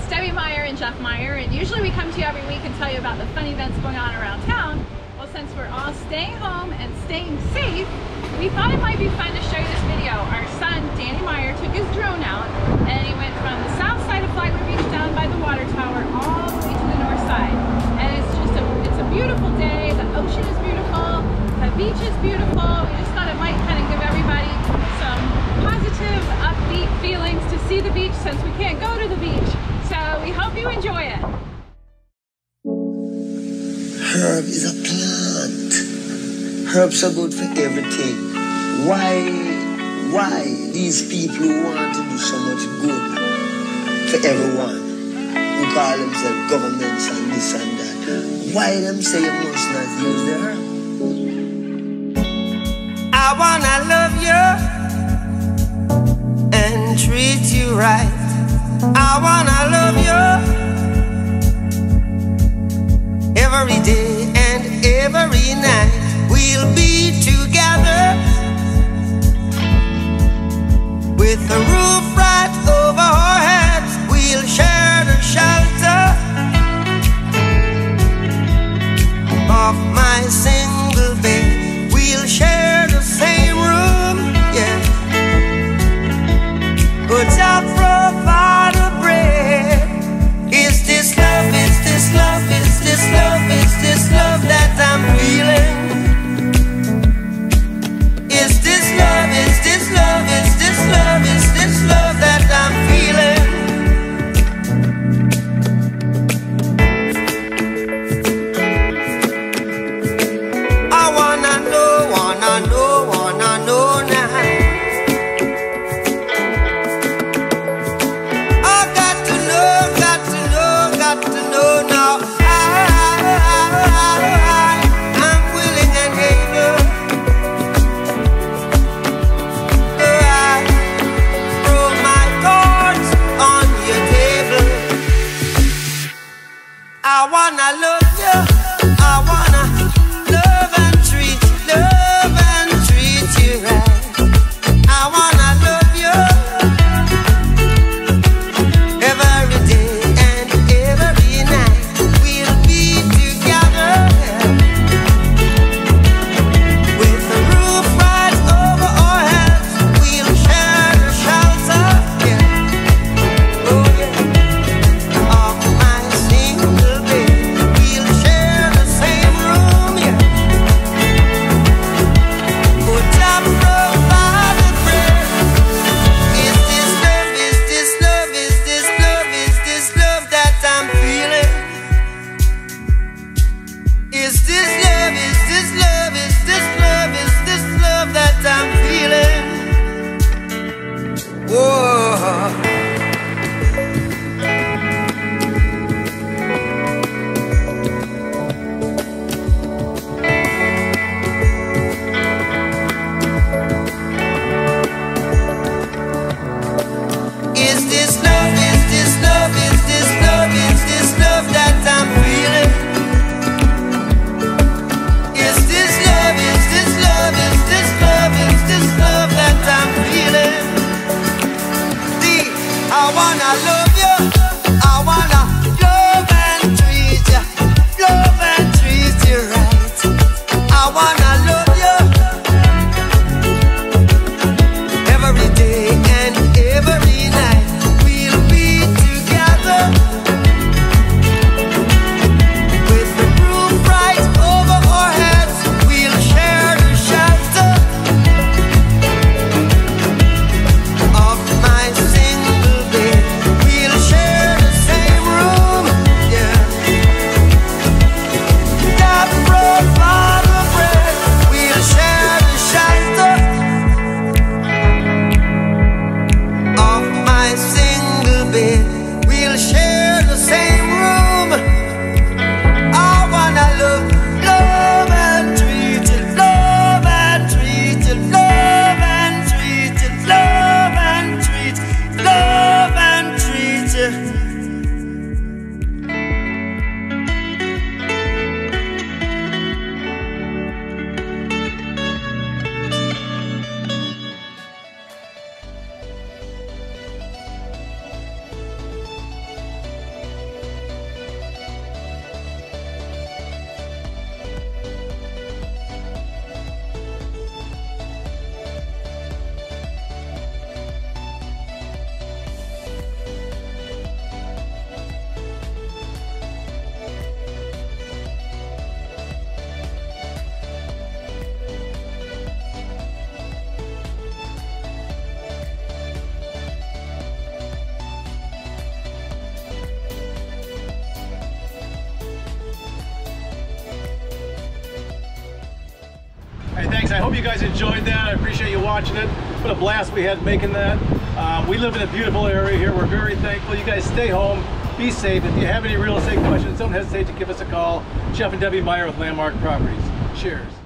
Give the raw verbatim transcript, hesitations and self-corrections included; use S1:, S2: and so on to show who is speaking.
S1: Debbie Meyer and Jeff Meyer, and usually we come to you every week and tell you about the fun events going on around town. Well, since we're all staying home and staying safe, we thought it might be fun to show you this video. Our son, Danny Meyer, took his drone out and he went from the south side of Flagler Beach down by the water tower all the way to the north side. And it's just a, it's a beautiful day. The ocean is beautiful. The beach is beautiful. We just thought it might kind of give everybody some positive, upbeat feelings to see the beach since we can't go to the beach. So we hope you enjoy it.
S2: Herb is a plant. Herbs are good for everything. Why, why these people who want to do so much good for everyone, who call themselves governments and this and that, why them say you must not use the herb?
S3: I wanna love you and treat you right. I wanna love you every day and every night. We'll be together with a roof right over our heads. We'll share the shelter of my single bed. We'll share the same room, yeah. But I'll provide a bread. Is this love, is this love, is this love, is this love that I'm feeling? Is this love, is this love, is this love, is this love
S4: I hope you guys enjoyed that. I appreciate you watching it. What a blast we had making that. Um, we live in a beautiful area here. We're very thankful. You guys stay home, be safe. If you have any real estate questions, don't hesitate to give us a call. Jeff and Debbie Meyer with Landmark Properties. Cheers.